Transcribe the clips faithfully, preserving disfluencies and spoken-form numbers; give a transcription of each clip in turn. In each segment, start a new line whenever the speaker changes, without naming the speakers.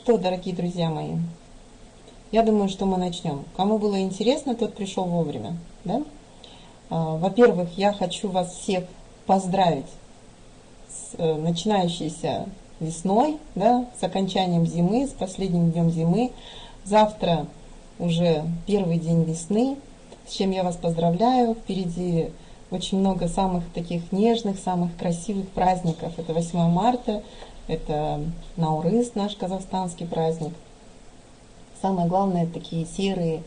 что, дорогие друзья мои, я думаю, что мы начнем. Кому было интересно, тот пришел вовремя. Да? Во-первых, я хочу вас всех поздравить с начинающейся весной, да, с окончанием зимы, с последним днем зимы. Завтра уже первый день весны, с чем я вас поздравляю. Впереди очень много самых таких нежных, самых красивых праздников. Это восьмое марта, это Наурыз, наш казахстанский праздник. Самое главное, такие серые,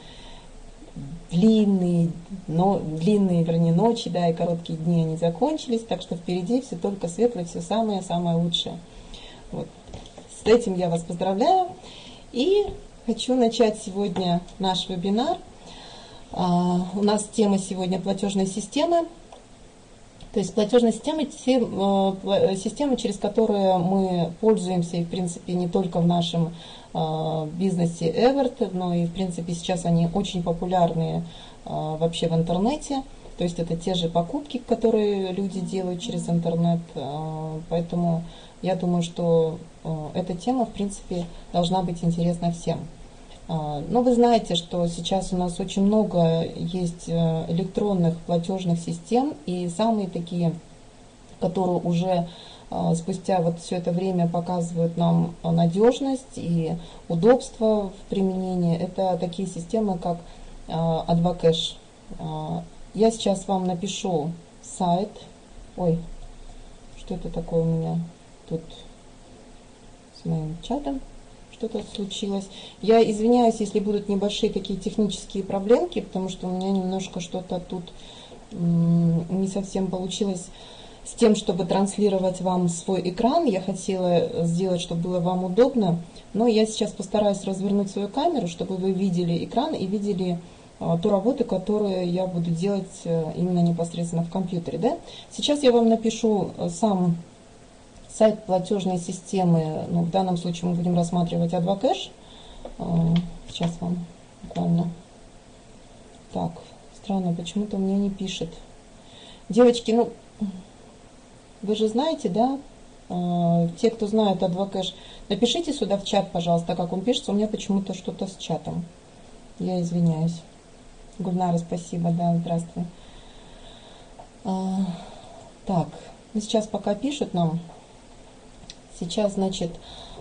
длинные, но, длинные, вернее, ночи, да, и короткие дни они закончились, так что впереди все только светлое, все самое-самое лучшее. Вот. С этим я вас поздравляю. И хочу начать сегодня наш вебинар. Uh, у нас тема сегодня платежной системы. То есть платежная система, uh, система, через которую мы пользуемся, и в принципе не только в нашем uh, бизнесе Эверт, но и в принципе сейчас они очень популярны uh, вообще в интернете. То есть это те же покупки, которые люди делают через интернет. Uh, поэтому я думаю, что uh, эта тема в принципе должна быть интересна всем. Но вы знаете, что сейчас у нас очень много есть электронных платежных систем, и самые такие, которые уже спустя вот все это время показывают нам надежность и удобство в применении, это такие системы, как Advocash. Я сейчас вам напишу сайт. Ой, что это такое у меня тут с моим чатом? Что-то случилось. Я извиняюсь, если будут небольшие такие технические проблемки, потому что у меня немножко что-то тут не совсем получилось с тем, чтобы транслировать вам свой экран. Я хотела сделать, чтобы было вам удобно, но я сейчас постараюсь развернуть свою камеру, чтобы вы видели экран и видели ту работу, которую я буду делать именно непосредственно в компьютере. Да? Сейчас я вам напишу сам сайт платежной системы, ну, в данном случае мы будем рассматривать Advocash. Сейчас вам буквально. Так, странно, почему-то мне не пишет. Девочки, ну, вы же знаете, да, те, кто знает Advocash, напишите сюда в чат, пожалуйста, как он пишется. У меня почему-то что-то с чатом. Я извиняюсь. Гульнара, спасибо, да, здравствуй. Так, ну сейчас пока пишут нам. Сейчас, значит,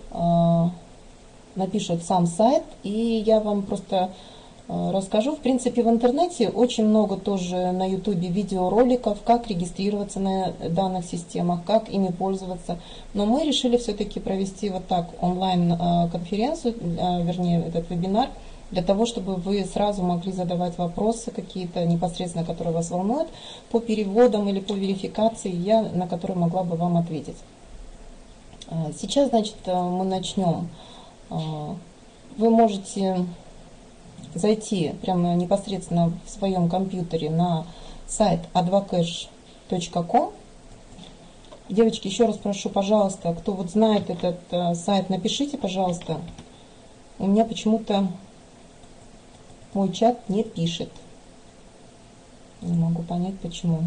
напишут сам сайт, и я вам просто расскажу. В принципе, в интернете очень много тоже на ютубе видеороликов, как регистрироваться на данных системах, как ими пользоваться. Но мы решили все-таки провести вот так онлайн-конференцию, вернее, этот вебинар, для того, чтобы вы сразу могли задавать вопросы какие-то непосредственно, которые вас волнуют, по переводам или по верификации, я на которые могла бы вам ответить. Сейчас, значит, мы начнем. Вы можете зайти прямо непосредственно в своем компьютере на сайт advocash точка ком. Девочки, еще раз прошу, пожалуйста, кто вот знает этот сайт, напишите, пожалуйста. У меня почему-то мой чат не пишет. Не могу понять, почему.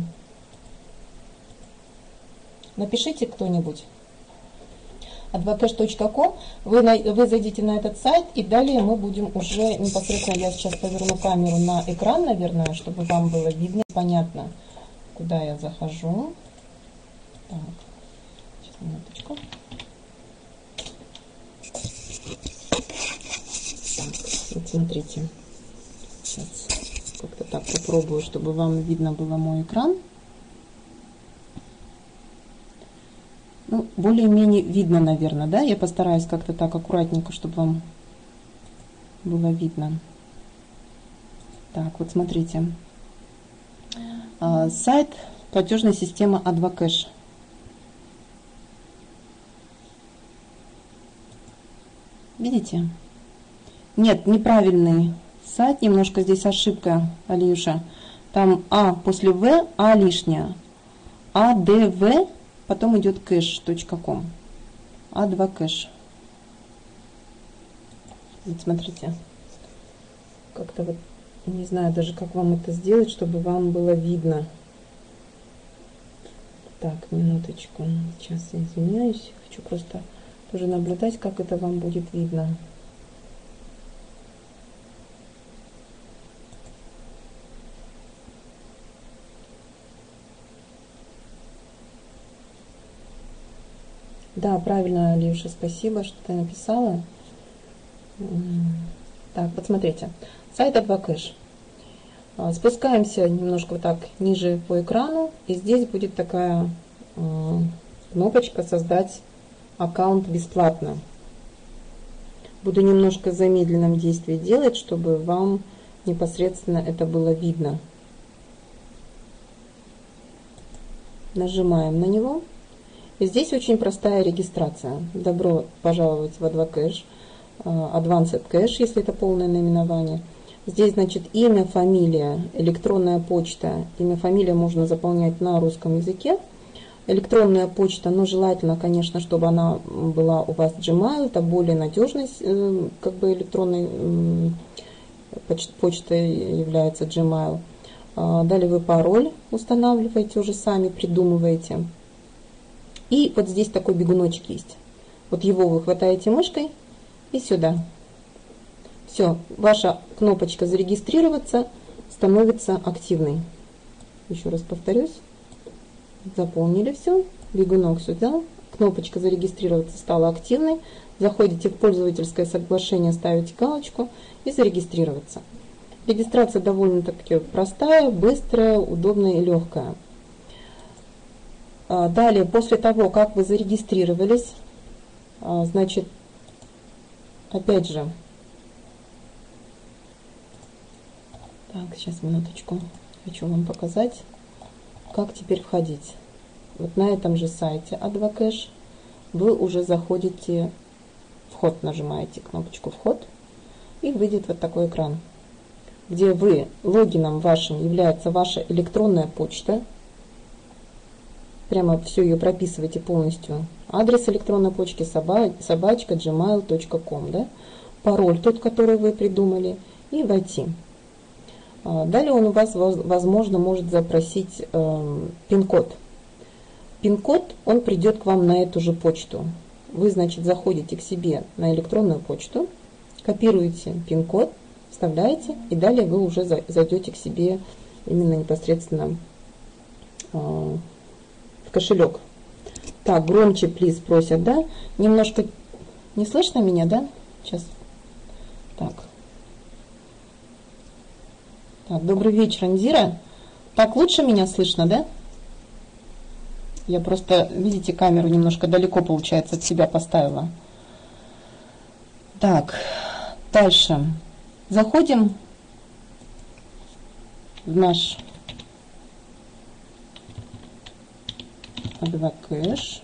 Напишите кто-нибудь. advocash точка ком, вы, вы зайдите на этот сайт, и далее мы будем уже непосредственно, я сейчас поверну камеру на экран, наверное, чтобы вам было видно, понятно, куда я захожу. Так, сейчас, минуточку. Так, вот смотрите, сейчас как-то так попробую, чтобы вам видно было мой экран. Ну, более-менее видно, наверное, да? Я постараюсь как-то так аккуратненько, чтобы вам было видно. Так, вот смотрите. А, сайт платежной системы Advocash. Видите? Нет, неправильный сайт, немножко здесь ошибка, Алиюша. Там А после В, А лишняя. А, Д, В. Потом идет cash точка ком. Advocash. Вот смотрите. Как-то вот, не знаю даже, как вам это сделать, чтобы вам было видно. Так, минуточку. Сейчас я извиняюсь. Хочу просто тоже наблюдать, как это вам будет видно. Да, правильно, Алиша, спасибо, что ты написала. Так, вот смотрите, сайт Advocash. Спускаемся немножко вот так ниже по экрану, и здесь будет такая э, кнопочка «Создать аккаунт бесплатно». Буду немножко в замедленном действии делать, чтобы вам непосредственно это было видно. Нажимаем на него. И здесь очень простая регистрация. Добро пожаловать в Advocash, Advanced Cash, если это полное наименование. Здесь, значит, имя, фамилия, электронная почта. Имя, фамилия можно заполнять на русском языке. Электронная почта, но желательно, конечно, чтобы она была у вас Gmail, это более надежной, как бы, электронной почтой является Gmail. Далее вы пароль устанавливаете, уже сами придумываете. И вот здесь такой бегуночек есть. Вот его вы хватаете мышкой и сюда. Все, ваша кнопочка «Зарегистрироваться» становится активной. Еще раз повторюсь. Заполнили все. Бегунок сюда. Кнопочка «Зарегистрироваться» стала активной. Заходите в пользовательское соглашение, ставите галочку и «Зарегистрироваться». Регистрация довольно-таки простая, быстрая, удобная и легкая. Далее, после того, как вы зарегистрировались, значит, опять же, так, сейчас, минуточку, хочу вам показать, как теперь входить. Вот на этом же сайте Advocash вы уже заходите, вход, нажимаете кнопочку «Вход», и выйдет вот такой экран, где вы, логином вашим является ваша электронная почта. Прямо все ее прописываете полностью. Адрес электронной почты собачка gmail точка ком, да? Пароль тот, который вы придумали, и войти. Далее он у вас, возможно, может запросить э, пин-код. Пин-код, он придет к вам на эту же почту. Вы, значит, заходите к себе на электронную почту, копируете пин-код, вставляете, и далее вы уже зайдете к себе именно непосредственно э, в кошелек. Так, громче, плиз, просят, да? Немножко не слышно меня, да? Сейчас. Так. Так, добрый вечер, Андира. Так лучше меня слышно, да? Я просто, видите, камеру немножко далеко, получается, от себя поставила. Так, дальше. Заходим в наш Advocash.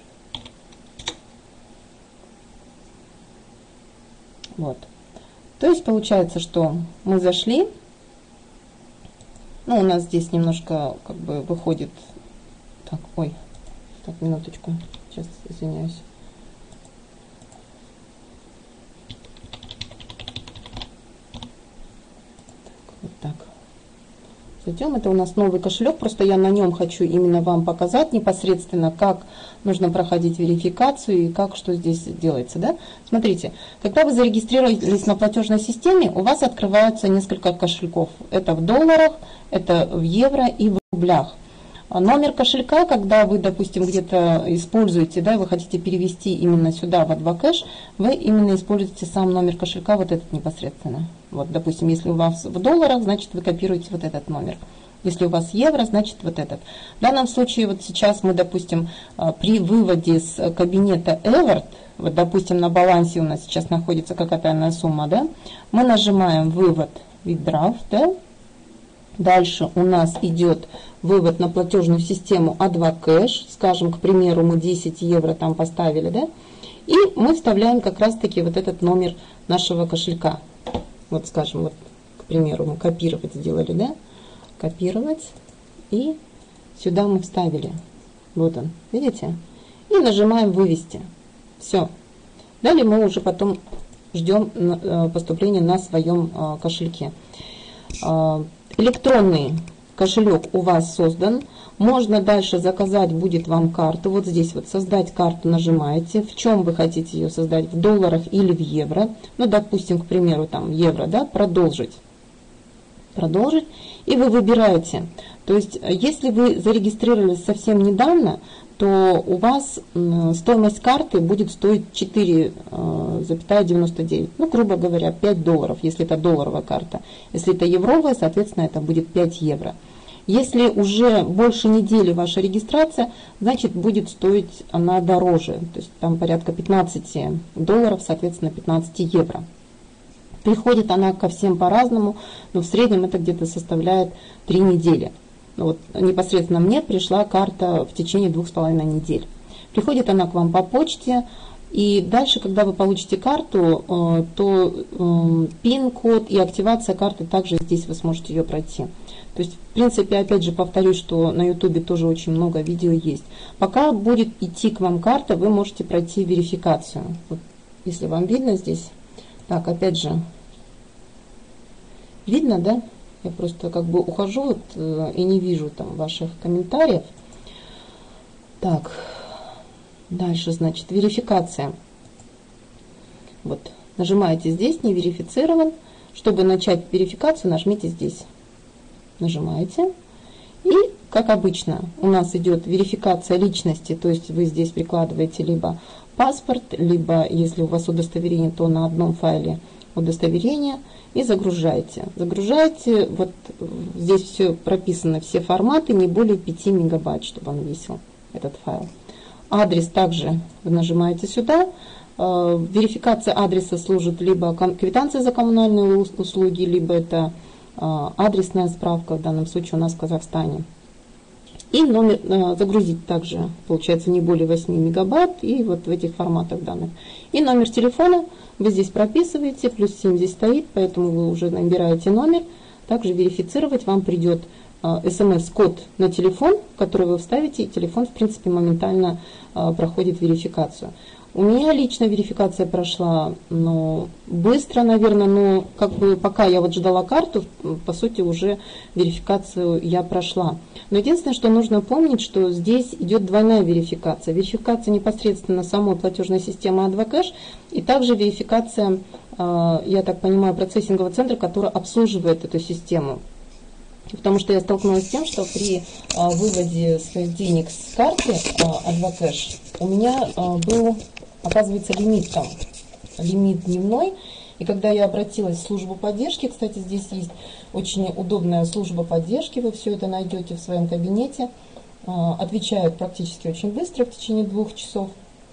Вот. То есть получается, что мы зашли. Ну, у нас здесь немножко как бы выходит. Так, ой. Так, минуточку. Сейчас, извиняюсь. Так, вот так. Зайдем. Это у нас новый кошелек. Просто я на нем хочу именно вам показать непосредственно, как нужно проходить верификацию и как что здесь делается. Да? Смотрите, когда вы зарегистрировались на платежной системе, у вас открываются несколько кошельков. Это в долларах, это в евро и в рублях. Номер кошелька, когда вы, допустим, где-то используете, да, вы хотите перевести именно сюда, в Advocash, вы именно используете сам номер кошелька, вот этот непосредственно. Вот, допустим, если у вас в долларах, значит, вы копируете вот этот номер. Если у вас евро, значит, вот этот. В данном случае, вот сейчас мы, допустим, при выводе с кабинета Эверт, вот, допустим, на балансе у нас сейчас находится какая-то сумма, да, мы нажимаем «Вывод», «Withdraw», да. Дальше у нас идет вывод на платежную систему Advocash, скажем, к примеру, мы десять евро там поставили, да, и мы вставляем как раз-таки вот этот номер нашего кошелька. Вот, скажем, вот, к примеру, мы копировать сделали, да, копировать, и сюда мы вставили. Вот он, видите? И нажимаем «Вывести». Все. Далее мы уже потом ждем поступления на своем кошельке. Электронный кошелек у вас создан. Можно дальше заказать будет вам карту. Вот здесь вот создать карту нажимаете. В чем вы хотите ее создать? В долларах или в евро. Ну, допустим, к примеру, там евро, да, продолжить. Продолжить. И вы выбираете. То есть, если вы зарегистрировались совсем недавно, то у вас стоимость карты будет стоить четыре девяносто девять. Ну, грубо говоря, пять долларов, если это долларовая карта. Если это евровая, соответственно, это будет пять евро. Если уже больше недели ваша регистрация, значит, будет стоить она дороже. То есть там порядка пятнадцать долларов, соответственно, пятнадцать евро. Приходит она ко всем по-разному, но в среднем это где-то составляет три недели. Вот, непосредственно мне пришла карта в течение двух с половиной недель. Приходит она к вам по почте, и дальше, когда вы получите карту, то пин-код и активация карты также здесь вы сможете ее пройти. То есть, в принципе, опять же повторюсь, что на ютубе тоже очень много видео есть. Пока будет идти к вам карта, вы можете пройти верификацию. Вот, если вам видно здесь. Так, опять же, видно, да? Я просто как бы ухожу вот, э, и не вижу там ваших комментариев. Так, дальше, значит, верификация. Вот, нажимаете здесь, не верифицирован. Чтобы начать верификацию, нажмите здесь. Нажимаете. И, как обычно, у нас идет верификация личности, то есть вы здесь прикладываете либо паспорт, либо, если у вас удостоверение, то на одном файле удостоверение, и загружаете. Загружаете, вот здесь все прописано, все форматы, не более пяти мегабайт, чтобы он весил, этот файл. Адрес также вы нажимаете сюда. Верификация адреса служит либо квитанция за коммунальные услуги, либо это адресная справка, в данном случае у нас в Казахстане. И номер загрузить также, получается, не более восьми мегабайт, и вот в этих форматах данных. И номер телефона вы здесь прописываете, плюс семь здесь стоит, поэтому вы уже набираете номер. Также верифицировать вам придет смс-код на телефон, который вы вставите, и телефон, в принципе, моментально проходит верификацию. У меня лично верификация прошла, ну, быстро, наверное, но как бы пока я вот ждала карту, по сути, уже верификацию я прошла. Но единственное, что нужно помнить, что здесь идет двойная верификация. Верификация непосредственно самой платежной системы Advocash и также верификация, я так понимаю, процессингового центра, который обслуживает эту систему. Потому что я столкнулась с тем, что при а, выводе своих денег с карты а, Advocash у меня а, был, оказывается, лимит там, лимит дневной. И когда я обратилась в службу поддержки, кстати, здесь есть очень удобная служба поддержки, вы все это найдете в своем кабинете, а, отвечают практически очень быстро, в течение двух часов.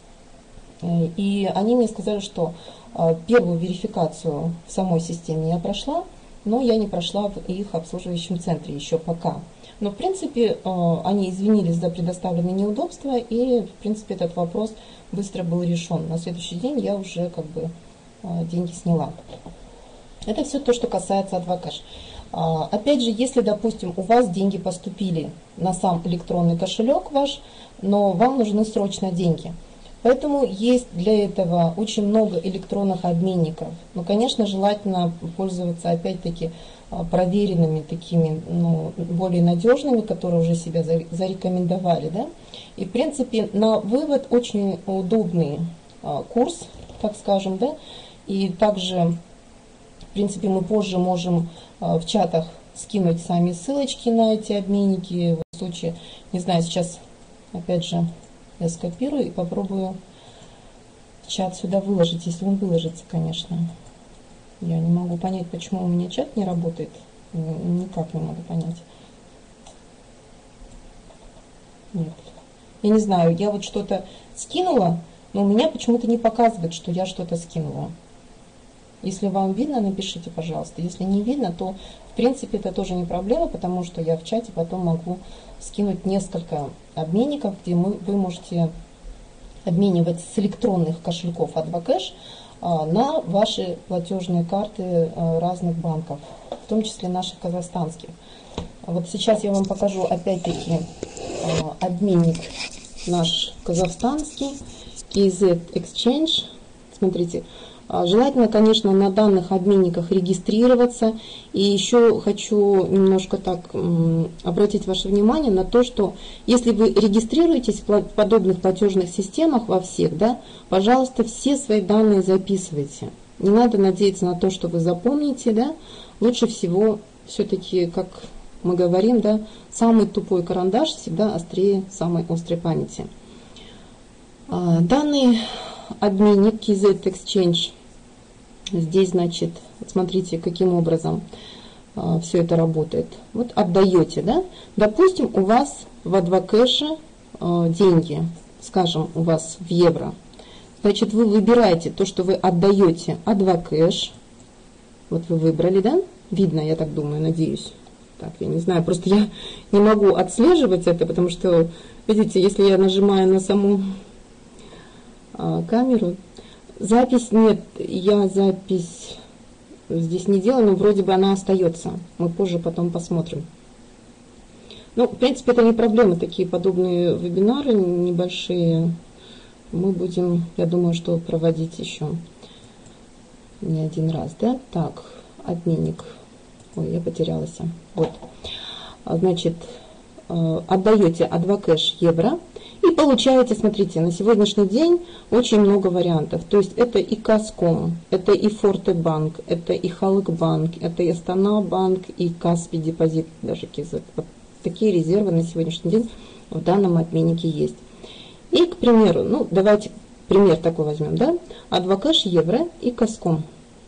И они мне сказали, что а, первую верификацию в самой системе я прошла, но я не прошла в их обслуживающем центре еще пока. Но, в принципе, они извинились за предоставленные неудобства, и, в принципе, этот вопрос быстро был решен. На следующий день я уже как бы деньги сняла. Это все то, что касается Advocash. Опять же, если, допустим, у вас деньги поступили на сам электронный кошелек ваш, но вам нужны срочно деньги. Поэтому есть для этого очень много электронных обменников. Но, конечно, желательно пользоваться, опять-таки, проверенными такими, ну, более надежными, которые уже себя зарекомендовали. Да? И, в принципе, на вывод очень удобный курс, так скажем. Да? И также, в принципе, мы позже можем в чатах скинуть сами ссылочки на эти обменники. В случае, не знаю, сейчас, опять же, я скопирую и попробую чат сюда выложить, если он выложится, конечно. Я не могу понять, почему у меня чат не работает. Никак не могу понять. Нет. Я не знаю, я вот что-то скинула, но у меня почему-то не показывает, что я что-то скинула. Если вам видно, напишите, пожалуйста. Если не видно, то, в принципе, это тоже не проблема, потому что я в чате потом могу скинуть несколько обменников, где мы, вы можете обменивать с электронных кошельков Advocash а, на ваши платежные карты а, разных банков, в том числе наших казахстанских. Вот сейчас я вам покажу опять-таки а, обменник наш казахстанский, кей зет Exchange. Смотрите, Желательно, конечно, на данных обменниках регистрироваться. И еще хочу немножко так обратить ваше внимание на то, что если вы регистрируетесь в подобных платежных системах во всех, да, пожалуйста, все свои данные записывайте. Не надо надеяться на то, что вы запомните, да. Лучше всего все-таки, как мы говорим, да, самый тупой карандаш всегда острее самой острой памяти. Данный обменник кей зет Exchange. Здесь, значит, смотрите, каким образом а, все это работает. Вот отдаете, да? Допустим, у вас в Адвокэше а, деньги, скажем, у вас в евро. Значит, вы выбираете то, что вы отдаете Адвокэш. Вот вы выбрали, да? Видно, я так думаю, надеюсь. Так, я не знаю, просто я не могу отслеживать это, потому что, видите, если я нажимаю на саму а, камеру, запись нет, я запись здесь не делаю, но вроде бы она остается. Мы позже потом посмотрим. Ну, в принципе, это не проблема, такие подобные вебинары небольшие мы будем, я думаю, что проводить еще не один раз, да? Так, обменник. Ой, я потерялась. Вот. Значит, отдаете Адвокэш евро и получаете, смотрите, на сегодняшний день очень много вариантов. То есть это и Казком, это и Фортебанк, это и Халыкбанк, это и Астана банк, и Каспий депозит, даже КЗ. Вот такие резервы на сегодняшний день в данном обменнике есть. И, к примеру, ну, давайте пример такой возьмем, да? Адвокэш евро и Казком.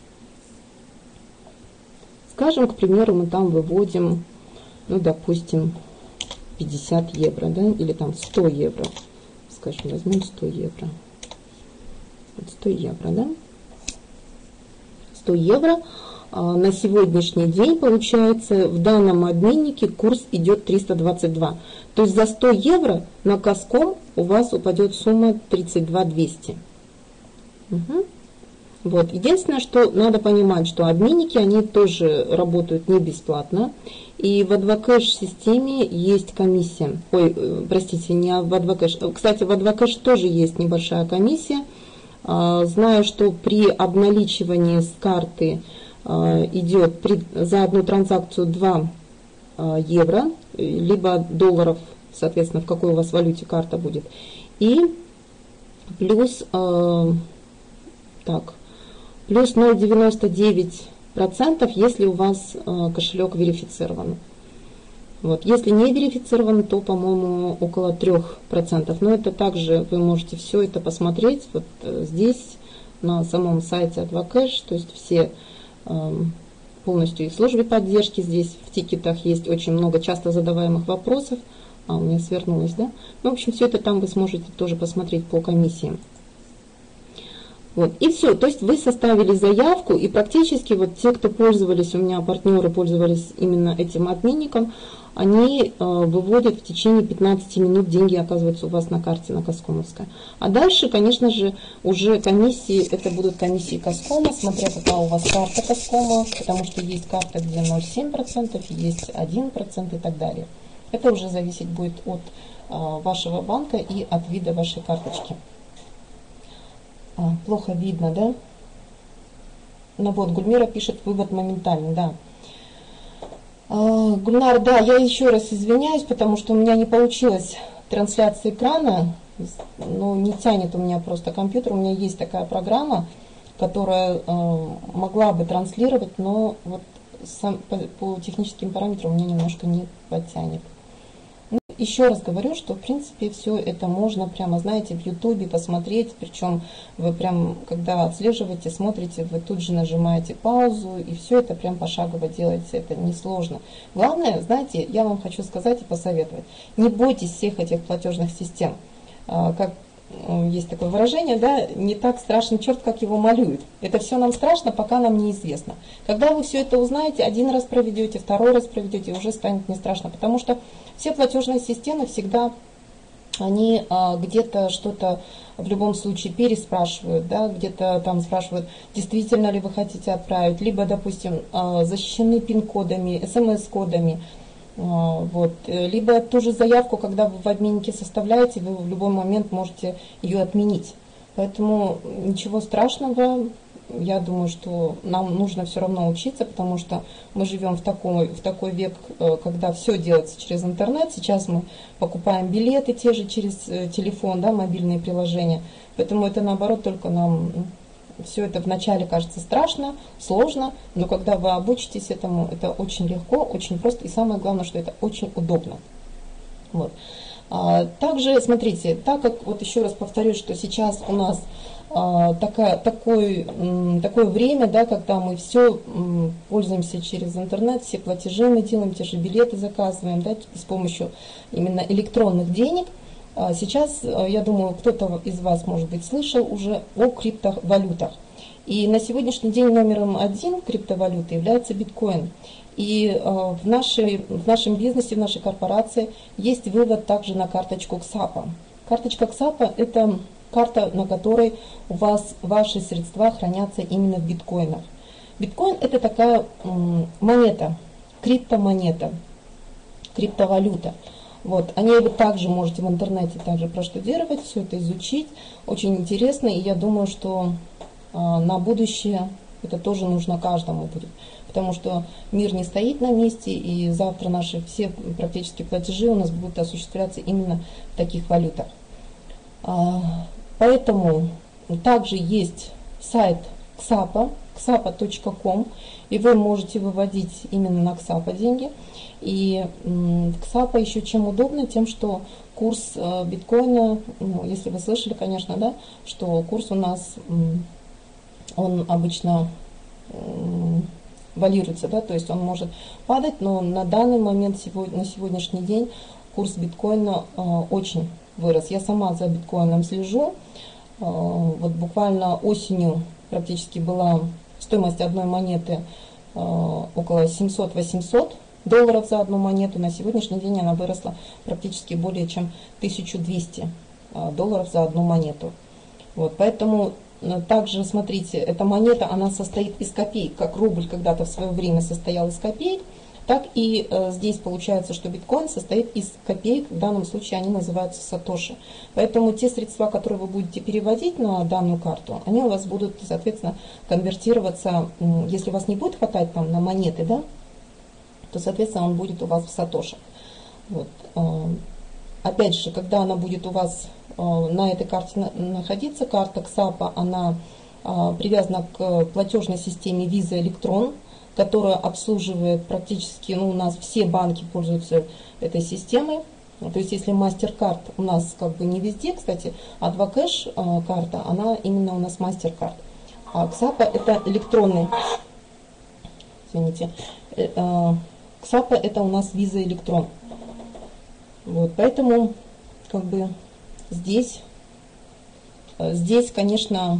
Скажем, к примеру, мы там выводим, ну, допустим, пятьдесят евро, да, или там сто евро. Скажем, возьмем сто евро. Вот сто евро, да? сто евро. А на сегодняшний день, получается, в данном обменнике курс идет триста двадцать два. То есть за сто евро на Казком у вас упадет сумма тридцать два двести. Угу. Вот. Единственное, что надо понимать, что обменники, они тоже работают не бесплатно. И в Адвокэш системе есть комиссия. Ой, простите, не в Адвокэш. Кстати, в Адвокэш тоже есть небольшая комиссия. Знаю, что при обналичивании с карты идет при, за одну транзакцию два евро, либо долларов, соответственно, в какой у вас валюте карта будет. И плюс, так, плюс ноль целых девяносто девять процентов, если у вас э, кошелек верифицирован. Вот. Если не верифицирован, то, по-моему, около трех процентов. Но это также вы можете все это посмотреть вот э, здесь, на самом сайте Адвокэш. То есть все э, полностью и в службе поддержки здесь в тикетах есть очень много часто задаваемых вопросов. А, у меня свернулось, да? Ну, в общем, все это там вы сможете тоже посмотреть по комиссиям. Вот, и все, то есть вы составили заявку, и практически вот те, кто пользовались, у меня партнеры пользовались именно этим обменником, они э, выводят в течение пятнадцати минут, деньги оказываются у вас на карте, на Казкомовской. А дальше, конечно же, уже комиссии, это будут комиссии Казкома, смотря какая у вас карта Казкома, потому что есть карта, где ноль целых семь десятых процента, есть один процент и так далее. Это уже зависеть будет от э, вашего банка и от вида вашей карточки. А, плохо видно, да? Ну вот, Гульмира пишет, вывод моментальный, да. А, Гульнар, да, я еще раз извиняюсь, потому что у меня не получилась трансляция экрана, ну, не тянет у меня просто компьютер, у меня есть такая программа, которая э, могла бы транслировать, но вот сам, по, по техническим параметрам у меня немножко не потянет. Еще раз говорю, что в принципе все это можно прямо, знаете, в ютубе посмотреть, причем вы прям, когда отслеживаете, смотрите, вы тут же нажимаете паузу, и все это прям пошагово делаете, это несложно. Главное, знаете, я вам хочу сказать и посоветовать, не бойтесь всех этих платежных систем, как есть такое выражение, да, не так страшен черт, как его малюют. Это все нам страшно, пока нам неизвестно. Когда вы все это узнаете, один раз проведете, второй раз проведете, уже станет не страшно, потому что все платежные системы всегда, они а, где-то что-то в любом случае переспрашивают, да, где-то там спрашивают, действительно ли вы хотите отправить, либо, допустим, а, защищены пин-кодами, эс эм эс-кодами, вот. Либо ту же заявку, когда вы в обменнике составляете, вы в любой момент можете ее отменить. Поэтому ничего страшного, я думаю, что нам нужно все равно учиться, потому что мы живем в такой, в такой век, когда все делается через интернет. Сейчас мы покупаем билеты те же через телефон, да, мобильные приложения. Поэтому это наоборот только нам... Все это вначале кажется страшно, сложно, но когда вы обучитесь этому, это очень легко, очень просто, и самое главное, что это очень удобно. Вот. А, также, смотрите, так как, вот еще раз повторюсь, что сейчас у нас а, такая, такой, м, такое время, да, когда мы все м, пользуемся через интернет, все платежи мы делаем, те же билеты заказываем, да, с помощью именно электронных денег. Сейчас, я думаю, кто-то из вас, может быть, слышал уже о криптовалютах. И на сегодняшний день номером один криптовалюты является биткоин. И в, нашей, в нашем бизнесе, в нашей корпорации есть вывод также на карточку КСАПа. Карточка КСАПа – это карта, на которой у вас ваши средства хранятся именно в биткоинах. Биткоин – это такая монета, криптомонета, криптовалюта. Вот, о ней вы также можете в интернете также проштудировать, все это изучить. Очень интересно, и я думаю, что э, на будущее это тоже нужно каждому будет. Потому что мир не стоит на месте, и завтра наши все практически платежи у нас будут осуществляться именно в таких валютах. А, поэтому также есть сайт КСАПа, ксапа точка ком, и вы можете выводить именно на КСАПа деньги. И КСАПа еще чем удобно, тем, что курс биткоина, ну, если вы слышали, конечно, да, что курс у нас, он обычно варьируется, да, то есть он может падать, но на данный момент, сегодня, на сегодняшний день, курс биткоина очень вырос. Я сама за биткоином слежу. Вот буквально осенью практически была стоимость одной монеты около семьсот-восемьсот долларов за одну монету. На сегодняшний день она выросла практически более чем тысячу двести долларов за одну монету. Вот, поэтому также, смотрите, эта монета, она состоит из копеек, как рубль когда-то в свое время состоял из копеек, так и э, здесь получается, что биткоин состоит из копеек, в данном случае они называются сатоши. Поэтому те средства, которые вы будете переводить на данную карту, они у вас будут, соответственно, конвертироваться, если у вас не будет хватать там на монеты, да, то, соответственно, он будет у вас в сатошах. Вот. Опять же, когда она будет у вас на этой карте находиться, карта КСАПа, она привязана к платежной системе Visa Electron, которая обслуживает практически, ну, у нас все банки пользуются этой системой. То есть, если MasterCard у нас как бы не везде, кстати, а два кэш карта, она именно у нас MasterCard. А КСАПа это электронный, извините, КСАПа это у нас Visa Electron. Вот, поэтому как бы здесь, здесь, конечно,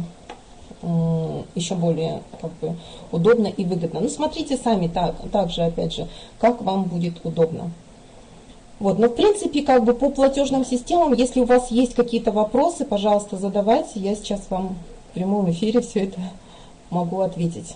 еще более как бы удобно и выгодно. Ну, смотрите сами так, также, опять же, как вам будет удобно. Вот, но в принципе, как бы по платежным системам, если у вас есть какие-то вопросы, пожалуйста, задавайте. Я сейчас вам в прямом эфире все это могу ответить.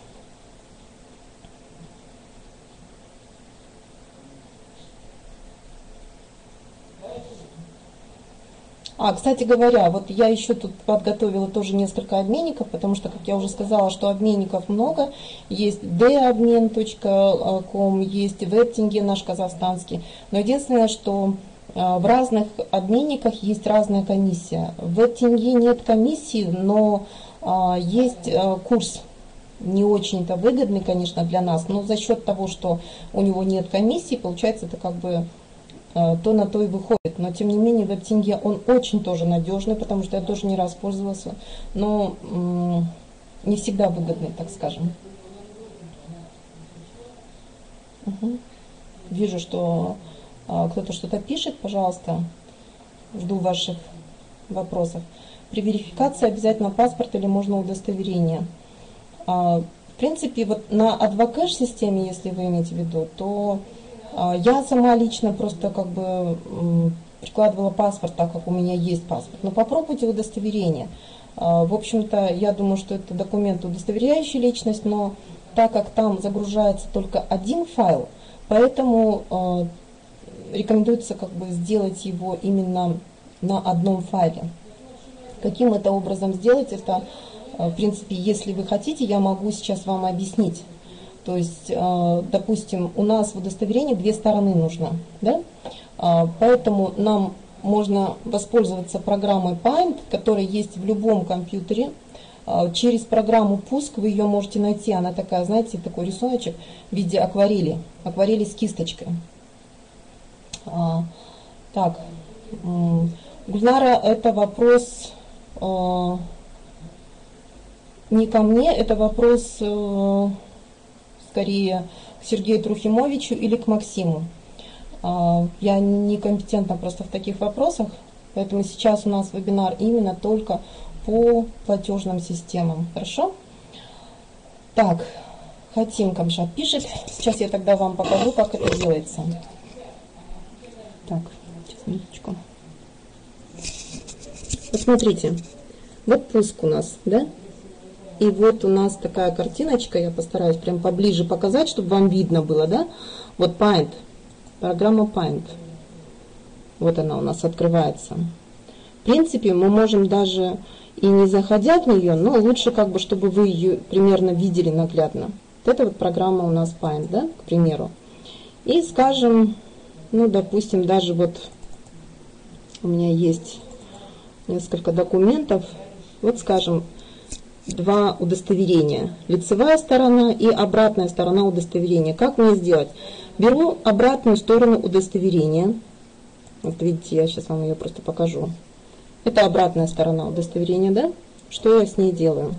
А, кстати говоря, вот я еще тут подготовила тоже несколько обменников, потому что, как я уже сказала, что обменников много. Есть ди обмен точка ком, есть Вебтинге наш казахстанский. Но единственное, что в разных обменниках есть разная комиссия. В Вебтинге нет комиссии, но есть курс. Не очень-то выгодный, конечно, для нас, но за счет того, что у него нет комиссии, получается, это как бы то на то и выходит. Но тем не менее Вебтинге он очень тоже надежный, потому что я тоже не раз пользовался, но м- не всегда выгодный, так скажем. Угу. Вижу, что а, кто-то что-то пишет, пожалуйста, жду ваших вопросов. При верификации обязательно паспорт или можно удостоверение? А, в принципе, вот на Advocash системе, если вы имеете в виду, то я сама лично просто как бы прикладывала паспорт, так как у меня есть паспорт. Но попробуйте удостоверение. В общем-то, я думаю, что это документ, удостоверяющий личность, но так как там загружается только один файл, поэтому рекомендуется как бы сделать его именно на одном файле. Каким это образом сделать, это В принципе, если вы хотите, я могу сейчас вам объяснить. То есть, допустим, у нас в удостоверении две стороны нужно, да? Поэтому нам можно воспользоваться программой Paint, которая есть в любом компьютере. Через программу «Пуск» вы ее можете найти. Она такая, знаете, такой рисуночек в виде акварели. Акварели с кисточкой. Так, Гульнара, это вопрос не ко мне, это вопрос скорее к Сергею Трухимовичу или к Максиму. Я некомпетентна просто в таких вопросах, поэтому сейчас у нас вебинар именно только по платежным системам. Хорошо? Так, Хатим Камшат пишет. Сейчас я тогда вам покажу, как это делается. Так, сейчас, минуточку. Посмотрите, вот пуск у нас, да? И вот у нас такая картиночка, я постараюсь прям поближе показать, чтобы вам видно было, да? Вот Paint, программа Paint. Вот она у нас открывается. В принципе, мы можем даже и не заходя в нее, но лучше как бы, чтобы вы ее примерно видели наглядно. Вот это вот программа у нас Paint, да, к примеру. И скажем, ну, допустим, даже вот у меня есть несколько документов. Вот, скажем, два удостоверения. Лицевая сторона и обратная сторона удостоверения. Как мне сделать? Беру обратную сторону удостоверения. Вот видите, я сейчас вам ее просто покажу. Это обратная сторона удостоверения, да? Что я с ней делаю?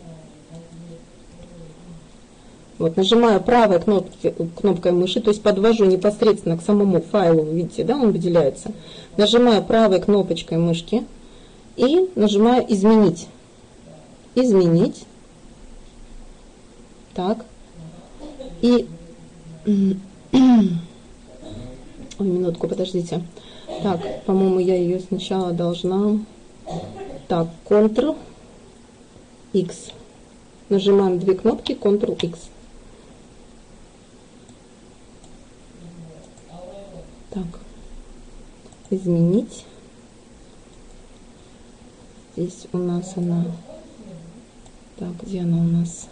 Вот нажимаю правой кнопкой, кнопкой мыши, то есть подвожу непосредственно к самому файлу, видите, да, он выделяется. Нажимаю правой кнопочкой мышки и нажимаю «Изменить». Изменить. Так. И... Ой, минутку, подождите. Так, по-моему, я ее сначала должна... Так, контрол икс. Нажимаем две кнопки, контрол икс. Так. Изменить. Здесь у нас она... Так, где она у нас?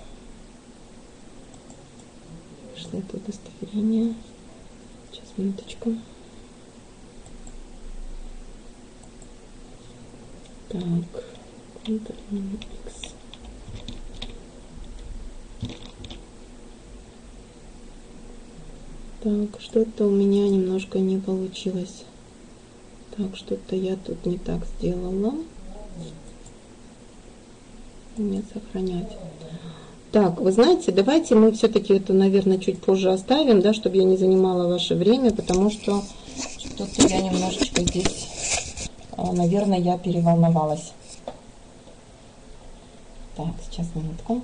Что это удостоверение? Сейчас, минуточку. Так, Ctrl-X. Так, что-то у меня немножко не получилось. Так, что-то я тут не так сделала. Не сохранять. Так, вы знаете, давайте мы все-таки это, наверное, чуть позже оставим, да, чтобы я не занимала ваше время, потому что что-то я немножечко здесь, наверное, я переволновалась. Так, сейчас, минутку.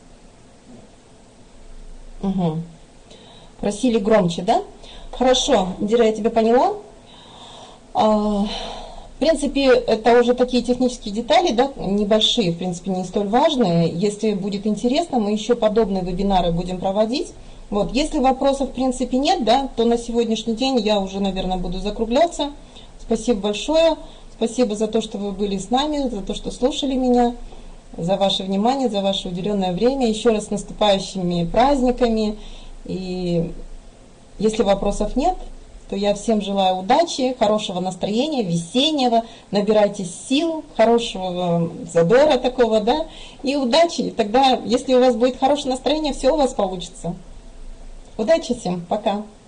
Угу. Просили громче, да? Хорошо, Дира, я тебя поняла. А, в принципе, это уже такие технические детали, да, небольшие, в принципе, не столь важные. Если будет интересно, мы еще подобные вебинары будем проводить. Вот, если вопросов, в принципе, нет, да, то на сегодняшний день я уже, наверное, буду закругляться. Спасибо большое. Спасибо за то, что вы были с нами, за то, что слушали меня, за ваше внимание, за ваше уделенное время. Еще раз с наступающими праздниками. И если вопросов нет, то я всем желаю удачи, хорошего настроения, весеннего, набирайтесь сил, хорошего задора такого, да, и удачи. И тогда, если у вас будет хорошее настроение, все у вас получится. Удачи всем, пока.